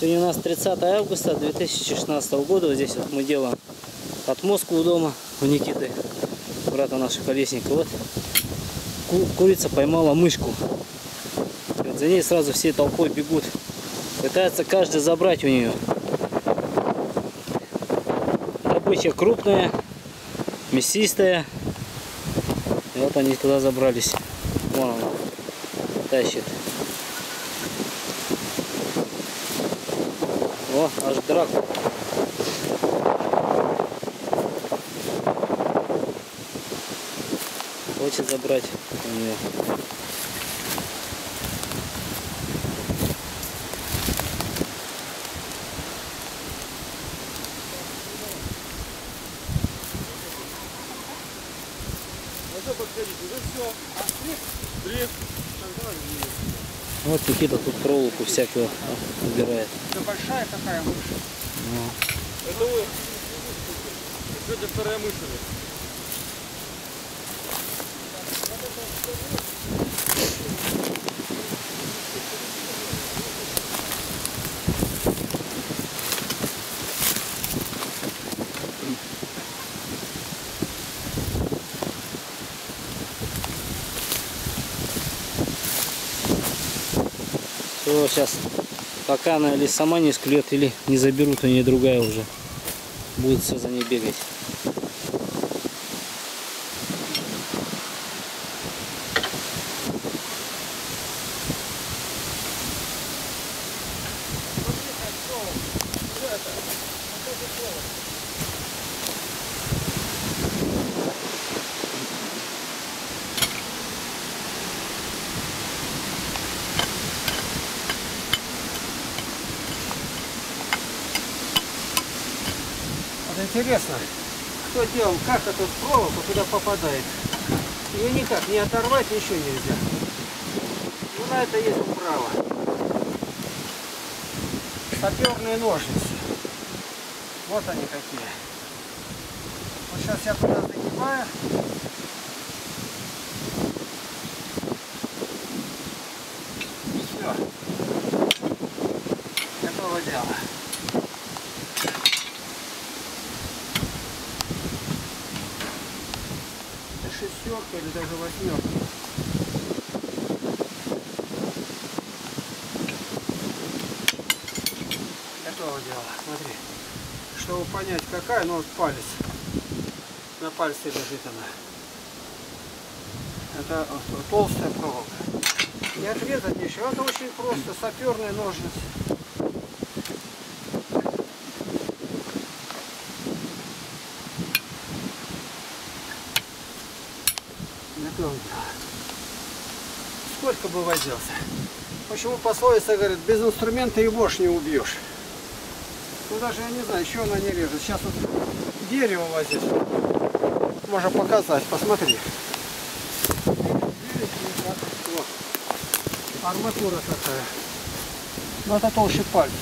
Сегодня у нас 30 августа 2016 года. Вот здесь вот мы делаем отмостку у дома у Никиты, брата нашего колесника. Вот курица поймала мышку. Вот за ней сразу всей толпой бегут. Пытается каждый забрать у нее. Добыча крупная, мясистая. И вот они туда забрались. Вон она тащит. О, аж драка. Хочет забрать у нее. Вот Никита тут проволоку всякую убирает. Это большая такая мышь. Это вы. Сегодня вторая мышь. Все, сейчас пока она или сама не склюет, или не заберут, у нее другая уже. Будет все за ней бегать. Интересно, кто делал, как эта проволока туда попадает. Ее никак не оторвать, ничего нельзя. Ну, на это есть управа. Саперные ножницы. Вот они какие. Вот сейчас я туда загибаю. Все. Готово дело. Шестерка или даже восьмерка. Готово дело. Смотри. Чтобы понять какая, ну вот палец. На пальце лежит она. Это толстая проволока. Не отрезать ничего. Это очень просто. Саперные ножницы. Сколько бы возился? Почему пословица говорит, без инструмента и вошь не убьешь? Ну даже я не знаю, еще она не режет. Сейчас вот дерево возить. Можно показать, посмотри. Вот. Арматура такая. Но это толще пальца.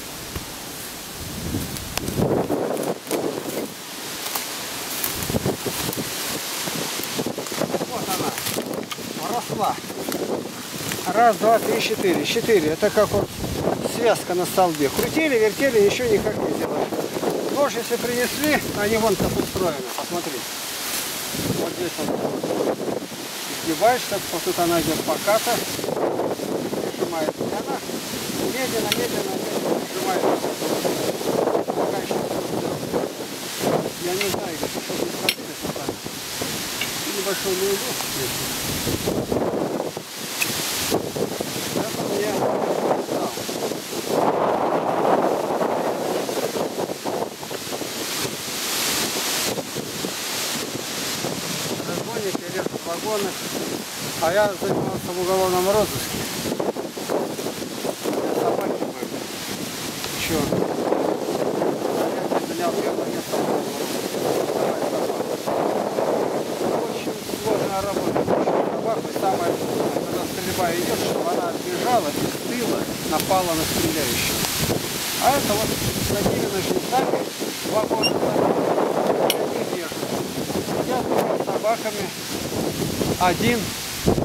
Росла. Раз, два, три, четыре. Четыре. Это как вот связка на столбе. Крутили, вертели, ничего никак не сделали. Нож, если принесли, они вон как устроены. Посмотри. Вот здесь вот сгибаешь, так вот тут она идет поката. Прижимает. И она медленно прижимает. Пока еще. Я не знаю, что здесь работает. Небольшой неудобство. Разбойники режут вагоны, а я занимался в уголовном розыске. Собаки были. Еще. Я занял первое место в уголовном розыске. Очень сложная работа. Собаку самое, когда стрельба идет, чтобы она отбежала и с тыла напала на стреляющего. А это вот с такими ножницами вагоны не режут. Я с собаками один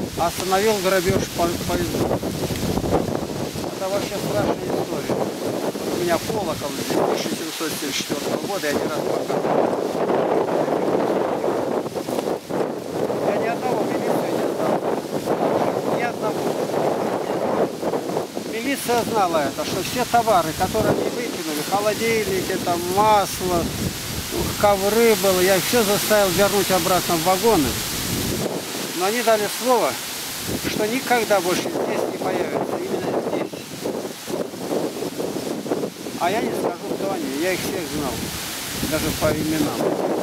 остановил грабеж поезда. Это вообще страшная история. меня колокол здесь 1774 года, я не раз показывал. Я ни одного милицию не знал. Ни одного. Милиция знала это, что все товары, которые они выкинули, холодильники, там масло, ковры было, я их все заставил вернуть обратно в вагоны. Но они дали слово, что никогда больше здесь не появятся, именно здесь. А я не скажу, кто они, я их всех знал, даже по именам.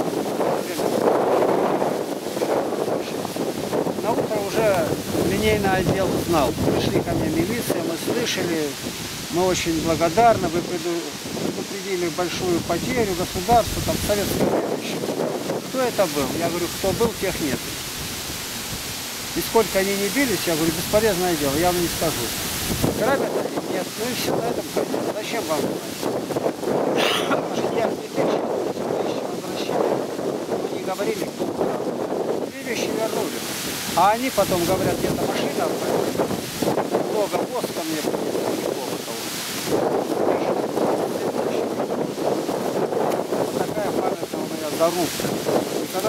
На утро уже линейный отдел знал. Пришли ко мне милиция, мы слышали, мы очень благодарны, вы предупредили большую потерю государству, там советское время еще. Кто это был? Я говорю, кто был, тех нет. И сколько они не бились, я говорю, бесполезное дело, я вам не скажу. Грабят они? Нет. Ну и все на этом конец. Зачем вам знать? Я не вещи возвращали. Мы не говорили, кто украл. Две вещи вернули. А они потом говорят, где-то машина много воска мне принесли, никого того. Вот такая памятная у меня зарубка. И когда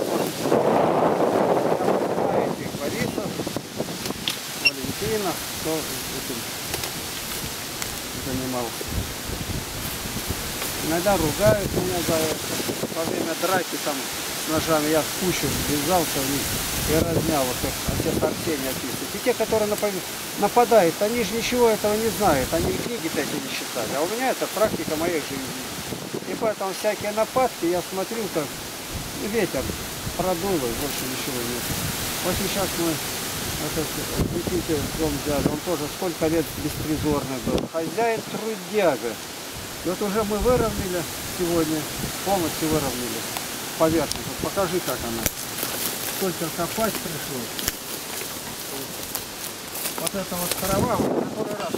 этих Борисов, Валентина, кто этим занимался. Иногда ругают меня за это. Во время драки там с ножами я в кучу ввязался в них и разнял вот их, отец Арсений описывает. И те, которые нападают, они же ничего этого не знают, они и книги-то эти не читали. А у меня это практика моей жизни. И поэтому всякие нападки я смотрю, как ветер продул, и больше ничего нет. Вот сейчас мы, Никите дом взяли, он тоже сколько лет беспризорный был. Хозяин трудяга. И вот уже мы выровняли сегодня, полностью выровняли поверхность. Вот покажи, как она. Сколько копать пришлось. Вот это вот трава, вот который раз.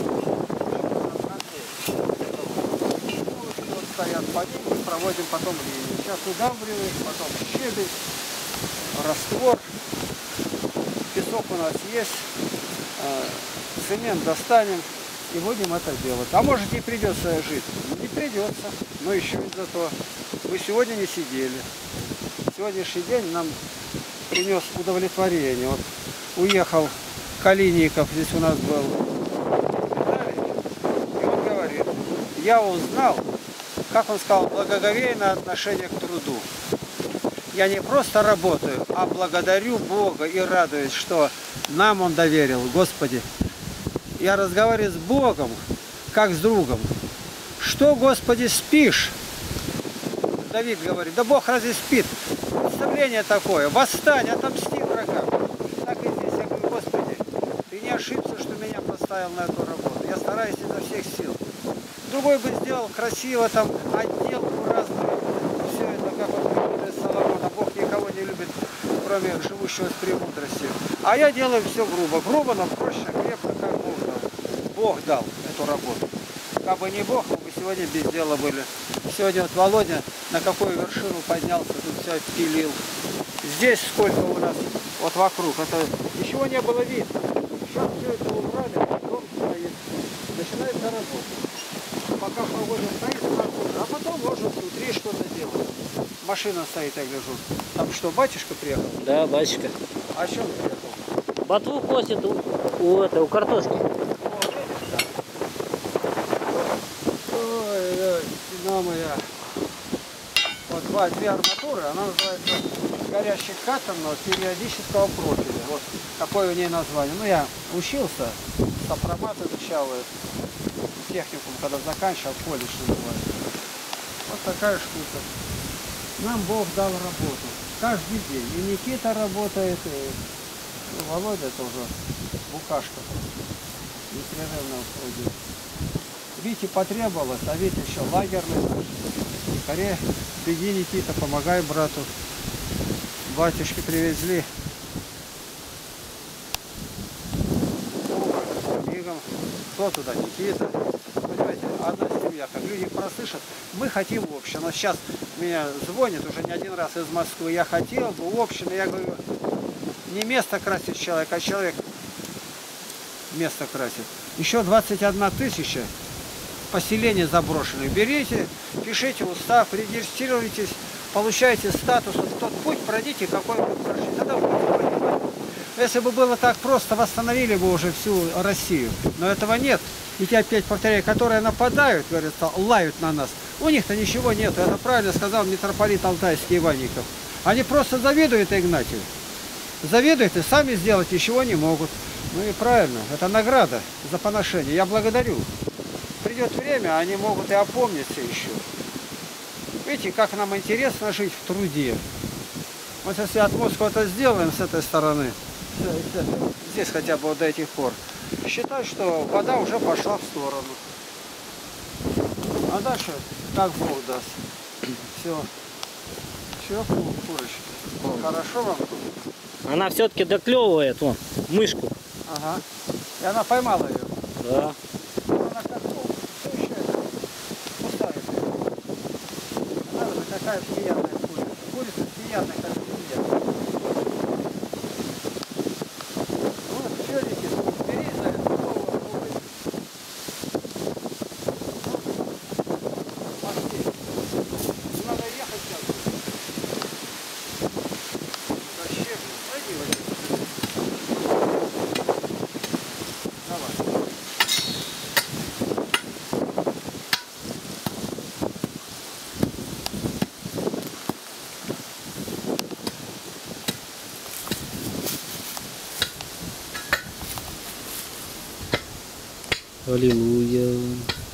Вот стоят по ним, проводим потом линию. Сейчас удавливаем, потом щебень, раствор. Песок у нас есть, цемент достанем и будем это делать. А может не придется жить? Не придется, но еще и зато. Мы сегодня не сидели. Сегодняшний день нам принес удовлетворение. Вот уехал Калиников, здесь у нас был Виталий, и он говорит, я узнал, как он сказал, благоговейное отношение к труду. Я не просто работаю, а благодарю Бога и радуюсь, что нам Он доверил. Господи, я разговариваю с Богом, как с другом. Что, Господи, спишь? Давид говорит, да Бог разве спит? Представление такое, восстань, отомсти врагам. Так и здесь. Я говорю, Господи, Ты не ошибся, что меня поставил на эту работу. Я стараюсь изо всех сил. Другой бы сделал красиво, там, отделку разную. Все это, как вот Соломона. Бог никого не любит, кроме живущего с премудростью. А я делаю все грубо. Грубо, но проще, крепко, как Бог дал. Бог дал эту работу. Как бы не Бог, мы бы сегодня без дела были. Сегодня вот Володя на какую вершину поднялся, тут все отпилил. Здесь сколько у нас вот вокруг, это ничего не было видно. Сейчас все это убрали, дом стоит. Начинается работа. Пока проводят стоит, а потом можно внутри что-то делать. Машина стоит, я гляжу. Там что, батюшка приехал? Да, батюшка. А что он приехал? Ботву косит у картошки. Ой, стена моя. Вот две арматуры, она называется горящий катанного периодического профиля. Вот такое у нее название. Ну, я учился, сопромат изучал техникум, когда заканчивал, колледж называется. Вот такая штука. Нам Бог дал работу. Каждый день. И Никита работает, и Володя тоже букашка. Непрерывно уходит. Вите потребовалось, а Витя еще лагерный наш. Скорее, беги, Никита, помогай брату. Батюшки привезли. Мигом. Кто туда? Никита. Понимаете, одна семья. Как люди прослышат, мы хотим в общем. Но сейчас меня звонит уже не один раз из Москвы. Я хотел бы в общем. Я говорю, не место красит человек, а человек место красит. Еще 21 тысяча поселений заброшенных. Берите, пишите устав, регистрируйтесь, получаете статус. Вот тот путь пройдите, какой вы прошли. Тогда вы будете понимать. Если бы было так просто, восстановили бы уже всю Россию. Но этого нет. И я опять повторяю, которые нападают, говорят, лают на нас. У них-то ничего нет. Это правильно сказал митрополит Алтайский Иванников. Они просто завидуют Игнатию. Завидуют и сами сделать ничего не могут. Ну и правильно, это награда за поношение. Я благодарю. Придет время, они могут и опомниться еще. Видите, как нам интересно жить в труде. Вот если отмостку это сделаем с этой стороны, здесь хотя бы вот до этих пор, считай, что вода уже пошла в сторону. А дальше как Бог даст. Все. Все, курочки. Хорошо вам тут? Она все-таки доклевывает, вон, мышку. Ага. И она поймала ее. Да. Она как все еще пустая. Она же такая приятная курица. Курица приятная, как семья. Вот, Федики, бери за это новую курицу. Пошли. Надо ехать сейчас. Вообще, пойди вот. Давай. Аллилуйя.